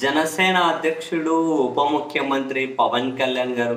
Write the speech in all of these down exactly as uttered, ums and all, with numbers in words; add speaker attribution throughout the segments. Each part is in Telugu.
Speaker 1: జనసేన అధ్యక్షుడు ఉప ముఖ్యమంత్రి పవన్ కళ్యాణ్ గారు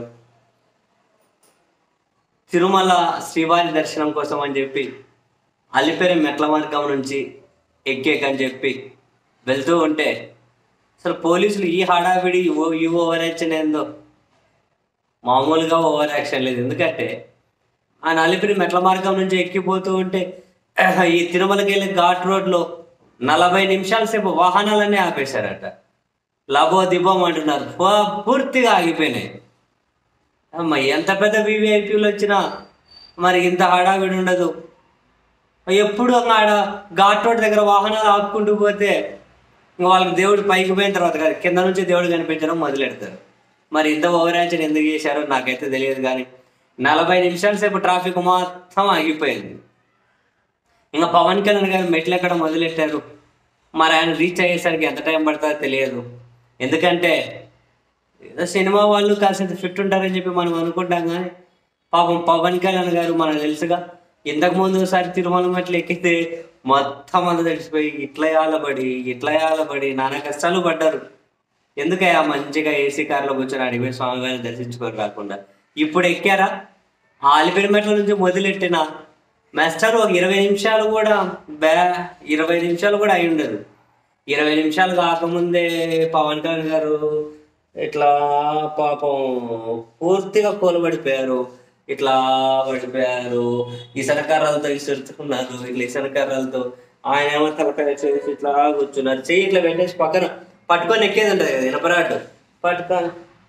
Speaker 1: తిరుమల శ్రీవారి దర్శనం కోసం అని చెప్పి అలిపిరి మెట్ల మార్గం నుంచి ఎక్కేకని చెప్పి వెళ్తూ ఉంటే అసలు పోలీసులు ఈ హడావిడి ఈ ఓవర్ యాక్షన్ ఏందో మామూలుగా ఓవర్ యాక్షన్ లేదు. ఎందుకంటే ఆయన అలిపిరి మెట్ల మార్గం నుంచి ఎక్కిపోతూ ఉంటే ఈ తిరుమలకి వెళ్ళే ఘాట్ రోడ్లో నలభై నిమిషాల సేపు వాహనాలన్నీ ఆపేశారట. లబో దిబోం అంటున్నారు, పూర్తిగా ఆగిపోయినాయి. అమ్మ ఎంత పెద్ద వివిఐపీలు వచ్చినా మరి ఇంత హడావిడి ఉండదు. ఎప్పుడు ఆడ ఘాట్ రోడ్ దగ్గర వాహనాలు ఆపుకుంటూ పోతే ఇంకా వాళ్ళకి దేవుడు పైకి పోయిన తర్వాత కాదు కింద నుంచి దేవుడు కనిపించడం మొదలెడతారు. మరి ఇంత ఓవర్ యాక్షన్ ఎందుకు చేశారో నాకైతే తెలియదు. కానీ నలభై నిమిషాల సేపు ట్రాఫిక్ మొత్తం ఆగిపోయింది. ఇంకా పవన్ కళ్యాణ్ గారు మెట్లు ఎక్కడ మొదలెట్టారు. మరి ఆయన రీచ్ అయ్యేసరికి ఎంత టైం పడుతుందో తెలియదు. ఎందుకంటే ఏదో సినిమా వాళ్ళు కాసేంత ఫిట్ ఉంటారని చెప్పి మనం అనుకుంటాం. కానీ పాపం పవన్ కళ్యాణ్ గారు మనకు తెలుసుగా, ఇంతకు ముందు ఒకసారి తిరుమల మెట్లు ఎక్కితే మొత్తం అంతా తెలిసిపోయి ఇట్లా యాలబడి ఇట్లా యాలబడి నానా కష్టాలు పడ్డారు. ఎందుకయ్యా మంచిగా ఏసీ కార్లో కూర్చొని అడిగిపోయి స్వామివారిని దర్శించుకొని రాకుండా ఇప్పుడు ఎక్కారా. ఆ అలిపిరి మెట్ల నుంచి మొదలెట్టిన మాస్టర్ ఒక ఇరవై నిమిషాలు కూడా బ్యా ఇరవై నిమిషాలు కూడా అయి ఉండదు. ఇరవై నిమిషాలు కాకముందే పవన్ కళ్యాణ్ గారు ఇట్లా పాపం పూర్తిగా కూలబడిపోయారు. ఇట్లా పడిపోయారు. ఇసనకర్రలతో ఇసురుతున్నారు. ఇట్లా ఇసనకర్రలతో ఆయన ఏమో తలకాయ చేసి ఇట్లా కూర్చున్నారు. చెయ్యి ఇట్లా పెట్టేసి పక్కన పట్టుకొని ఎక్కేది ఉంటుంది కదా ఇనపరాటు, పట్టుకొని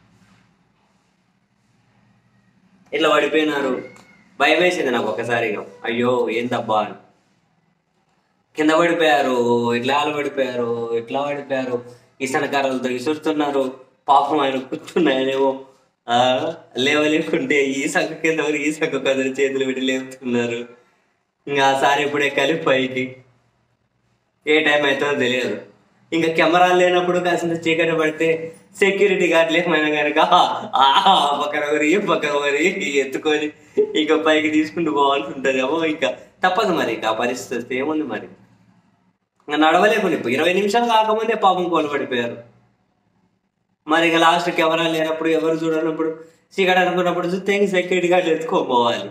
Speaker 1: ఇట్లా పడిపోయినారు. భయం వేసింది నాకు ఒకసారిగా, అయ్యో ఏం తబ్బా అని. కింద పడిపోయారు, ఇట్లా పడిపోయారు, ఇట్లా పడిపోయారు. ఇసనకర్రలతో ఇసురుతున్నారు. పాపం ఆయన కూర్చున్నాయనేమో ఆ లేవలేకుంటే ఈ సంఖ కింద ఈ సంఖ కదరు చేతులు పెట్టి లేపుతున్నారు. ఇంకా ఆ సారి ఎప్పుడే కలిపి పైకి ఏ టైం అవుతుందో తెలియదు. ఇంకా కెమెరాలు లేనప్పుడు కాసింత చీకటి పడితే సెక్యూరిటీ గార్డులు ఏమైనా కనుక ఆ పక్కన ఒకరి పక్కన ఒకరి ఎత్తుకొని ఇంకా పైకి తీసుకుంటూ పోవాల్సి ఉంటుంది. ఏమో ఇంకా తప్పదు మరి. ఇంకా ఆ పరిస్థితి వస్తే ఏముంది మరి. ఇంకా నడవలేకుండా ఇప్పుడు ఇరవై నిమిషాలు కాకముందే పాపం కోల్పడిపోయారు. మరి ఇంకా లాస్ట్ కెమెరా లేనప్పుడు ఎవరు చూడనప్పుడు చీకటి అనుకున్నప్పుడు చూస్తే ఇంక సెక్యూరిటీ గార్డులు ఎత్తుకోపోవాలి.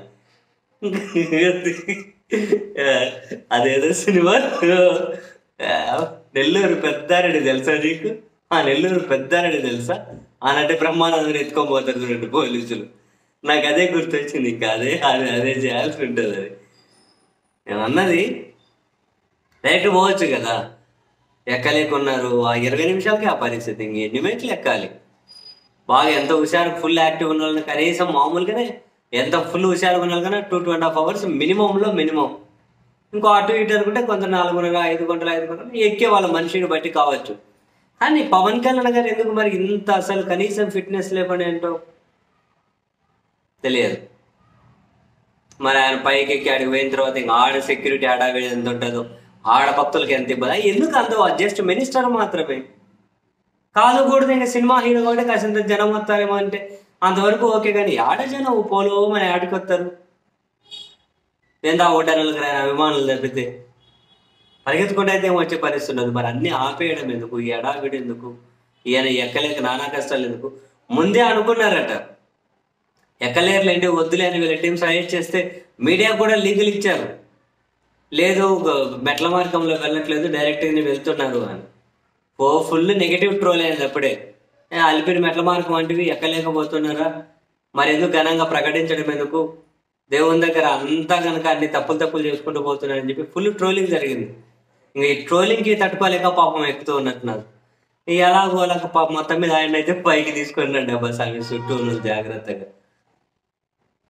Speaker 1: అదేదో సినిమా నెల్లూరు పెద్దారెడ్డి తెలుసా నీకు? ఆ నెల్లూరు పెద్దారెడ్డి తెలుసా? అనంటే బ్రహ్మానందని ఎత్తుకోపోతారు చూడండి పోలీసులు. నాకు అదే గుర్తొచ్చింది. ఇంకా అదే అదే అదే చేయాల్సి ఉంటుంది. అది నేను అన్నది డైరెక్ట్ పోవచ్చు కదా, ఎక్కలేకున్నారు. ఆ ఇరవై నిమిషాలకి ఆ పరిస్థితి. ఇంక ఎన్ని మెట్లు ఎక్కాలి. బాగా ఎంత హుషారు ఫుల్ యాక్టివ్ ఉన్న వాళ్ళని కనీసం మామూలుగానే ఎంత ఫుల్ హుషారుగా ఉన్న వాళ్ళకన్నా two to and half hours మినిమంలో మినిమం. ఇంకో అటు ఇటు అనుకుంటే కొంత నాలుగున్నర ఐదు గంటలు ఐదు గంటలు ఎక్కే వాళ్ళ మనిషిని బట్టి కావచ్చు. కానీ పవన్ కళ్యాణ్ గారు ఎందుకు మరి ఇంత అసలు కనీసం ఫిట్నెస్ లేకుండా ఏంటో తెలియదు. మరి ఆయన పైకి ఎక్కి అడిగి పోయిన తర్వాత ఇంకా ఆడ సెక్యూరిటీ హడావిడి ఎంత ఉంటుందో, ఆడ భక్తులకి ఎంత ఇబ్బంది. ఎందుకు అంత జస్ట్ మినిస్టర్ మాత్రమే కాదు కూడా ఇంకా సినిమా హీరో కూడా కాసింత జనం వస్తారేమో అంటే అంతవరకు ఓకే. కానీ ఆడ జనం పోలో మన ఆడికి వస్తారు. ఎంత ఓటర్లకు రాని అభిమానులు తప్పితే పరిగెత్తుకుంటే అయితే ఏమో వచ్చే పరిస్థితి ఉండదు. మరి అన్నీ ఆపేయడం ఎందుకు, ఈ ఎడావిడి ఎందుకు, ఈయన ఎక్కలేక నానా కష్టాలు ఎందుకు? ముందే అనుకున్నారట ఎక్కలేరులేంటి వద్దులే అని వీళ్ళ టీం సజెస్ట్ చేస్తే మీడియా కూడా లీగల్ ఇచ్చారు. లేదు మెట్ల మార్గంలో వెళ్ళట్లేదు డైరెక్ట్గానే వెళ్తున్నారు అని. ఓ ఫుల్ నెగిటివ్ ట్రోల్ అయింది అప్పుడే. అలిపిరి మెట్ల మార్గం వంటివి ఎక్కలేకపోతున్నారా, మరి ఎందుకు ఘనంగా ప్రకటించడం ఎందుకు, దేవుని దగ్గర అంతా కనుక అన్ని తప్పులు తప్పులు చేసుకుంటూ పోతున్నారని చెప్పి ఫుల్ ట్రోలింగ్ జరిగింది. ఇంకా ఈ ట్రోలింగ్కి తట్టుకోలేక పాపం ఎక్కుతూ ఉన్నట్టున్నారు. ఎలాగో అలాగ పాపం మొత్తం మీద ఆయన అయితే పైకి తీసుకొని రండి అబ్బా స్వామి చుట్టూ ఉన్నది జాగ్రత్తగా.